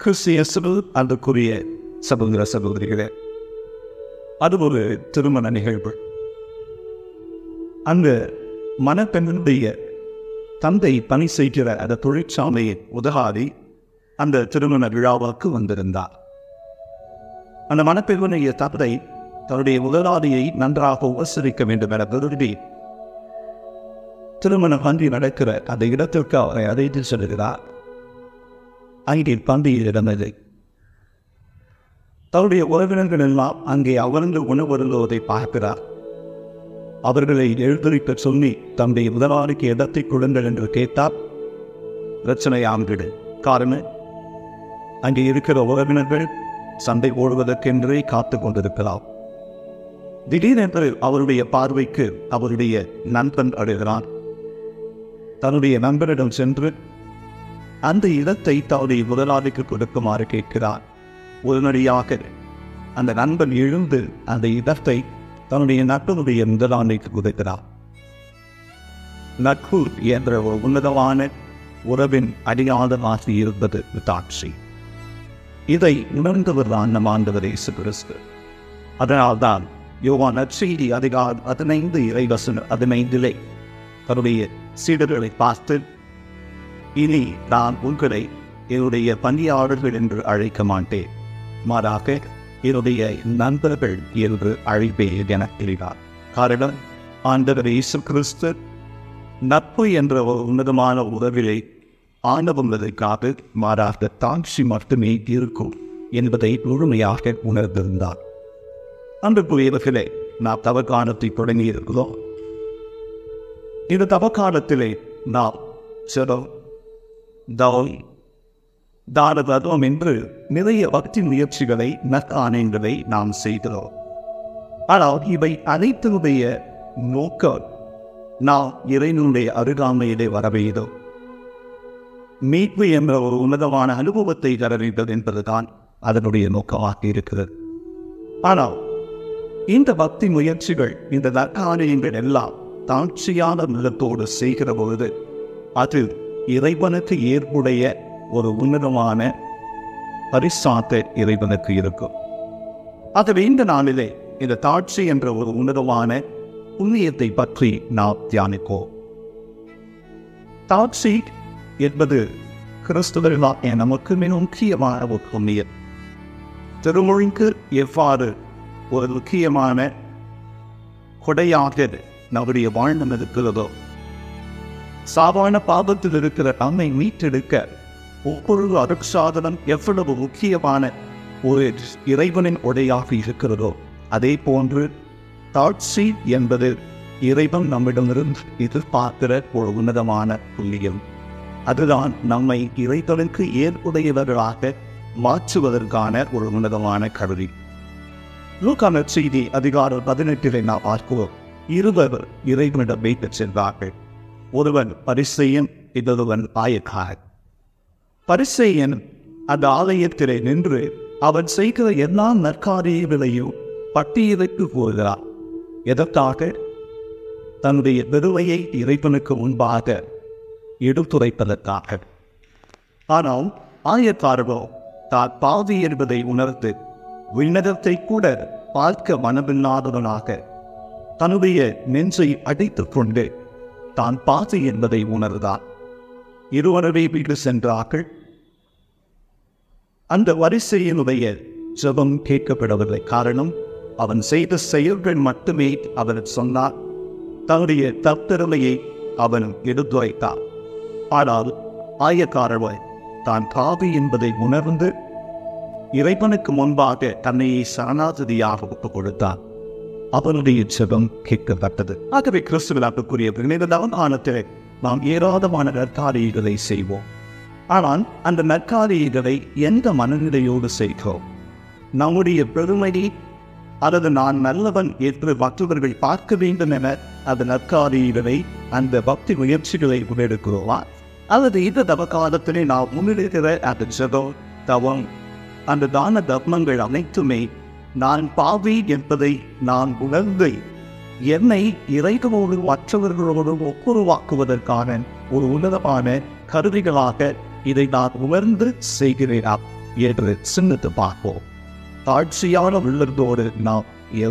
கிறிஸ்தியஸில் அன்புக்குரிய சகோதர சகோதரிகளே, அது ஒரு திருமண நிகழ்வு. அந்த மணப்பெண்ணுடைய தந்தை பணி செய்கிற அந்த தொழிற்சாலையின் முதலாளி அந்த திருமண விழாவுக்கு வந்திருந்தார். அந்த மணப்பெண்ணுடைய தந்தை தன்னுடைய முதலாளியை நன்றாக உபசரிக்க வேண்டும் என விரும்பி திருமண பந்தி நடக்கிற அந்த இடத்திற்கு அவரை அழைத்து செல்கிறார். அங்கே பந்தியில் இடமில்லை. தன்னுடைய உறவினர்கள் எல்லாம் அங்கே அமர்ந்து உணவருந்துவதை பார்க்கிறார். அவர்களை எழுந்திருக்க சொல்லி தன்னுடைய முதலாளிக்கு இடத்தை கொடுங்கள் என்று கேட்டார். பிரச்சனையாகிடு. காரணம், அங்கே இருக்கிற உறவினர்கள் சண்டை போடுவதற்கென்றே காத்து கொண்டிருக்கிறார். திடீரென்று அவருடைய பார்வைக்கு அவருடைய நண்பன் அடைகிறார். தன்னுடைய நண்பனிடம் சென்று அந்த இடத்தை தன்னுடைய முதலாளிக்கு கொடுக்குமாறு கேட்கிறார். உடனடியாக அந்த நண்பன் எழுந்து அந்த இடத்தை தன்னுடைய நட்பனுடைய முதலாளிக்கு கொடுக்கிறார். நட்பு என்ற ஒரு உன்னதமான உறவின் அடியாதமாக இருந்தது தாட்சி. இதை உணர்ந்தவர் தான் நம் ஆண்டவர் இயேசு கிறிஸ்து. அதனால்தான் யோவான் நற்செய்தி அதிகாரம் 15 இறைவசனம் 15 தன்னுடைய சீடர்களை பார்த்து, இனி நான் உங்களை என்னுடைய பணியாளர்கள் என்று அழைக்க மாட்டேன், மாறாக என்னுடைய நண்பர்கள் என்று அழைப்பேன் என எழுதினார். காரணம், ஆண்டவர் இயேசு கிறிஸ்து நட்பு என்ற ஒரு உன்னதமான உறவிலை ஆண்டவர்களுக்காக மாறாக தாட்சி மட்டுமே இருக்கும் என்பதை முழுமையாக உணர்ந்திருந்தார். அன்புக்குரியவர்களே, நாம் தவக்காலத்தை தொடங்கியிருக்கிறோம். இந்த தவக்காலத்திலே நாம் சிரம் தவம் தானதம் என்று நிறைய பக்தி முயற்சிகளை நற்காரியங்களை நாம் செய்கிறோம். ஆனால் இவை அனைத்தினுடைய நோக்கம் நாம் இறைவனுடைய அருகாமையிலே வர வேண்டும், மீட்பு என்ற ஒரு உன்னதமான அனுபவத்தை தர வேண்டும் என்பதுதான் அதனுடைய நோக்கமாக இருக்கிறது. ஆனால் இந்த பக்தி முயற்சிகள், இந்த நற்காரியங்கள் எல்லாம் தாட்சியான நிலத்தோடு செய்கிற பொழுது அது இறைவனுக்கு ஏற்புடைய ஒரு உன்னதமான பரிசாத்த இறைவனுக்கு இருக்கும். ஆகவே இந்த நாளிலே இந்த தாட்சி என்ற ஒரு உன்னதமான புண்ணியத்தை பற்றி நாம் தியானிப்போம். தாட்சி என்பது கிறிஸ்துவர்களாகிய நமக்கு மிக முக்கியமான ஒரு புண்ணியம். திருமொழிக்கு எவ்வாறு ஒரு முக்கியமான கொடையாக நம்முடைய வாழ்ந்தம் இருக்கிறதோ, சாதாரண பாவத்தில் இருக்கிற நம்மை மீட்டெடுக்க ஒவ்வொரு அருட்சாதனம் எவ்வளவு முக்கியமான ஒரு இறைவனின் கொடையாக இருக்கிறதோ, அதே போன்று தாட்சி என்பது இறைவன் நம்மிடமிருந்து எதிர்பார்க்கிற ஒரு உன்னதமான புண்ணியம். அதுதான் நம்மை இறைவனுக்கு ஏற்புடையவர்களாக மாற்றுவதற்கான ஒரு உன்னதமான கருவி. லூக்கா நற்செய்தி அதிகாரம் 18 நாம் பார்க்கிறோம். இருவர் இறைவனிடம் வைத்து சென்றார்கள். ஒருவன் பரிசேயன், இன்னொருவன் ஆயக்காரன். பரிசேயன் அந்த ஆலயத்திலே நின்று அவன் செய்கிற எல்லா நற்காரியங்களையும் பட்டியலுக்கு போகிறார். எதற்காக? தன்னுடைய பெருமையை இறைவனுக்கு முன்பாக எடுத்துரைப்பதற்காக. ஆனால் ஆயக்காரரோ தான் பாவி என்பதை உணர்ந்து விண்ணகத்தை கூட பார்க்க மனமில்லாதவனாக தன்னுடைய நெஞ்சை அடைத்துக் கொண்டு தான் பாவி என்பதை உணர்ந்தான். இருவரவே வீடு சென்றார்கள். அந்த வரிசையினுடைய ஜெபம் கேட்கப்படவில்லை. காரணம், அவன் செய்த செயல்கள் மட்டுமே அவன் சொன்னார். தன்னுடைய தற்பெருமையை அவன் எடுத்துரைத்தான். ஆனால் ஆயக்காரர் தான் பாவி என்பதை உணர்ந்து இறைவனுக்கு முன்பாக தன்னையை சரணாகதியாக ஒப்புக் கொடுத்தான். அவனுடைய ஜெபம் கேட்கப்பட்டது. ஆகவே கிறிஸ்துவிற்குரிய காலத்தில் நாம் ஏராளமான நற்காரியங்களை செய்வோம். ஆனால் அந்த நற்காரியங்களை எந்த மனநிலையோடு செய்கிறோம்? நம்முடைய பெருமையை அல்லது நான் நல்லவன் என்று மற்றவர்கள் பார்க்க வேண்டும் என அந்த நற்காரியங்களை, அந்த பக்தி முயற்சிகளை முன்னெடுக்கிறோமா? அல்லது இந்த தவக்காலத்திலே நாம் முன்னெடுக்கிற அந்த ஜெபம், தவம், அந்த தான தர்மங்கள் அனைத்துமே நான் பாவி என்பதை நான் உணர்ந்து என்னை இறைவனோடு மற்றவர்களோடு ஒப்புருவாக்குவதற்கான ஒரு உன்னதமான கருவிகளாக இதை நான் உணர்ந்து செய்கிறேனா? என்று சிந்தித்து பார்ப்போம். தாழ்ச்சியான உள்ளத்தோடு நாம்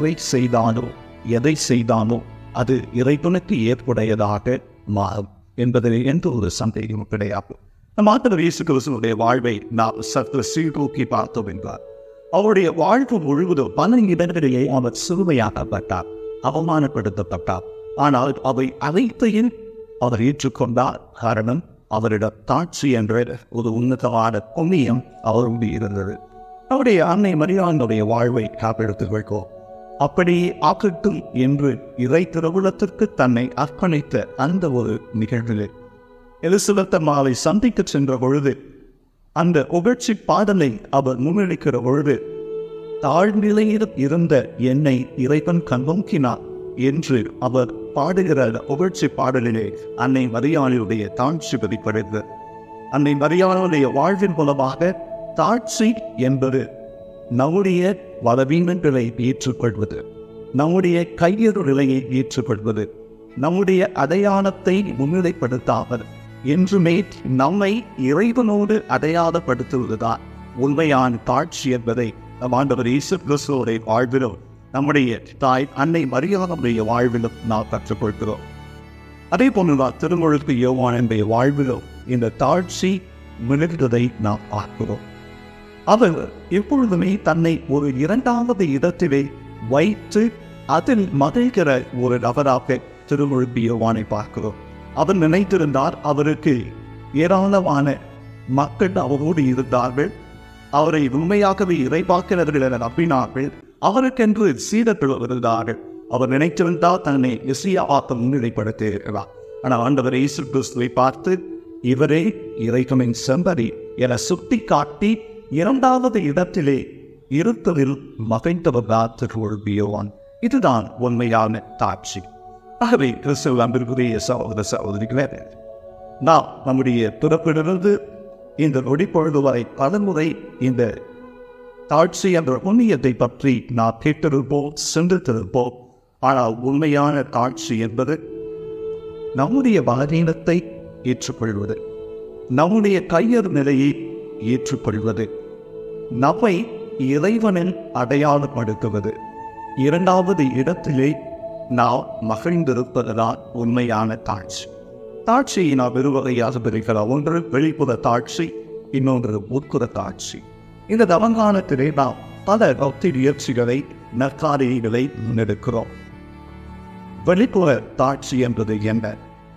எதை செய்தாலும் அது இறைவனுக்கு ஏற்புடையதாக மாறும் என்பதில் எந்த ஒரு சந்தேகமும் கிடையாது. நம் ஆண்டவர் இயேசு கிறிஸ்துவினுடைய வாழ்வை நாம் சற்று சீர்தூக்கி பார்த்தோம் என்றார். அவருடைய வாழ்வு முழுவதும் பல இடங்களிலே அவர் சிறுமையாக்கப்பட்டார், அவமானப்படுத்தப்பட்டார். ஆனால் அவை அனைத்தையும் அவர் ஏற்றுக்கொண்டார். காரணம், அவரிடம் தாட்சி என்ற ஒரு உன்னதமான புண்ணியம் அவருடைய இருந்தது. அவருடைய அன்னை மரியாளுடைய வாழ்வை காப்பெடுத்துக் கொள்வோம். அப்படியே ஆக்கட்டும் என்று இறை திருவுளத்திற்கு தன்னை அர்ப்பணித்த அந்த ஒரு நிகழ்வில் எலிசபெத் அம்மாவை சந்திக்க சென்ற பொழுது அந்த புகழ்ச்சி பாடலை அவர் முன்னெடுக்கிற பொழுது, தாழ்நிலையில் இருந்த என்னை இறைவன் கண்ணோக்கினார் என்று அவர் பாடுகிற புகழ்ச்சி பாடலிலே அன்னை மரியாளுடைய தாட்சி வெளிப்படுகிறது. அன்னை மரியாளுடைய வாழ்வின் மூலமாக தாட்சி என்பது நம்முடைய பலவீனங்களை ஏற்றுக்கொள்வது, நம்முடைய கையறு நிலையை ஏற்றுக்கொள்வது, நம்முடைய அடையாளத்தை முன்னிலைப்படுத்தாமல் என்றுமே நம்மை இறைவனோடு அடையாளப்படுத்துவதுதான் உண்மையான தாட்சி என்பதை நம் ஆண்டவர் இயேசு கிறிஸ்துவின் வாழ்விலும் நம்முடைய தாய் அன்னை மரியாளுடைய வாழ்விலும் நாம் கற்றுக்கொள்கிறோம். அதே போன்றுதான் திருமுழுக்கு யோவானுடைய வாழ்விலும் இந்த தாட்சி மிகுந்ததை நாம் பார்க்கிறோம். அவர் எப்பொழுதுமே தன்னை ஒரு இரண்டாவது இடத்திலே வைத்து அதில் மகிழ்கிற ஒரு நபராக திருமுழுக்கு யோவானை பார்க்கிறோம். அவர் நினைத்திருந்தார், அவருக்கு ஏராளமான மக்கள் அவரோடு இருந்தார்கள், அவரை உண்மையாகவே இறைவாக்கினர்கள் என நம்பினார்கள், அவருக்கென்று சீடர்கள் இருந்தார்கள். அவர் நினைத்திருந்தால் தன்னை மெசியாவாக முன்னிலைப்படுத்தியிருக்கிறார். ஆனால் ஆண்டவர் இயேசு கிறிஸ்துவை பார்த்து இவரே இறைவனின் செம்பரி என சுட்டி காட்டி இரண்டாவது இடத்திலே இருத்தலில் மகிழ்ந்தவர் திருமுழுக்கு யோவான். இதுதான் உண்மையான தாட்சி. ஆகவே கிறிஸ்துவ அன்பிற்குரிய சகோதர சகோதரிகளே, நாம் நம்முடைய பிறப்பிலிருந்து இந்த நொடிப்பொழுது வரை பலமுறை இந்த தாட்சி என்ற புண்ணியத்தை பற்றி நாம் கேட்டிருப்போம், சிந்தித்திருப்போம். ஆனால் உண்மையான தாட்சி என்பது நம்முடைய பலவீனத்தை ஏற்றுக்கொள்வது, நம்முடைய கையறு நிலையை ஏற்றுக்கொள்வது, நம்மை இறைவனில் அடையாளப்படுத்துவது. இரண்டாவது இடத்திலே நாம் மகிழ்ந்திருப்பதுதான் உண்மையான தாட்சி. தாட்சியை நாம் இருவகையாக பிரிக்கலாம். ஒன்று வெளிப்புற தாட்சி, இன்னொன்று உட்புற தாட்சி. இந்த தவங்காலத்திலே நாம் பல பக்தி முயற்சிகளை, நற்காரியங்களை முன்னெடுக்கிறோம். வெளிப்புற தாட்சி என்பது என்ன?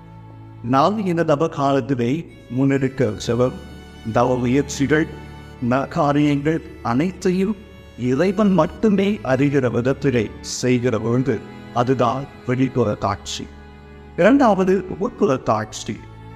நாம் இந்த தவகாலத்திலே முன்னெடுக்க செல்லும் தவ முயற்சிகள், நற்காரியங்கள் அனைத்தையும் இறைவன் மட்டுமே அறிகிற விதத்திலே செய்கிற பொழுது அதுதான் வெளிப்புற தாட்சி. இரண்டாவது உட்புற தாட்சி.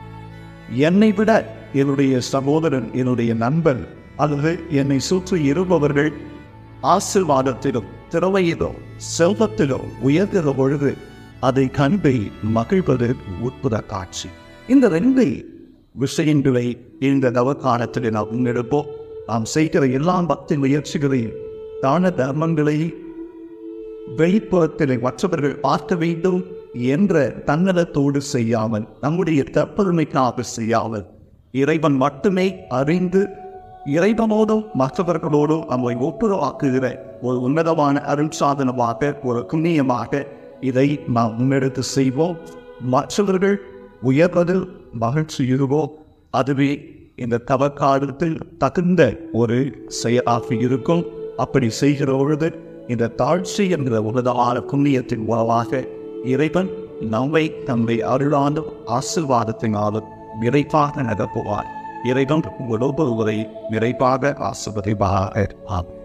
என்னை விட என்னுடைய சகோதரன், என்னுடைய நண்பன் அல்லது என்னை சுற்றி இருப்பவர்கள் ஆசீர்வாதத்திலும் திறமையிலும் செல்வத்திலும் உயர்கிற பொழுது அதை கண்டு மகிழ்வது உட்புற தாட்சி. இந்த ரெண்டு விஷயங்களை இந்த நவகாலத்தில் நாம் முன்னெடுப்போம். நாம் செய்கிற எல்லா பக்தி முயற்சிகளையும், தான தர்மங்களையும் வெளிப்புறத்தில் மற்றவர்கள் பார்க்க வேண்டும் என்ற தன்னலத்தோடு செய்யாமல், நம்முடைய தற்பெருமைக்காக செய்யாமல், இறைவன் மட்டுமே அறிந்து இறைவனோடும் மற்றவர்களோடும் நம்மை ஒப்புரவாக்குகிற ஒரு உன்னதமான அருள் சாதனமாக, ஒரு புண்ணியமாக இதை நாம் முன்னெடுத்து செய்வோம். மற்றவர்கள் உயர்வதில் மகிழ்ச்சியுறுவோம். அதுவே இந்த தவக்காலத்தில் தகுந்த ஒரு செயலாக இருக்கும். அப்படி செய்கிற பொழுது இந்த தாழ்ச்சி என்கிற உன்னதமான புண்ணியத்தின் மூலமாக இறைவன் நம்மை அருளாலும் ஆசீர்வாதத்தினாலும் நிறைவாக நடப்புவார். இறைவன் உங்கள் ஒவ்வொருவரை நிறைவாக ஆசீர்வதிப்பார்.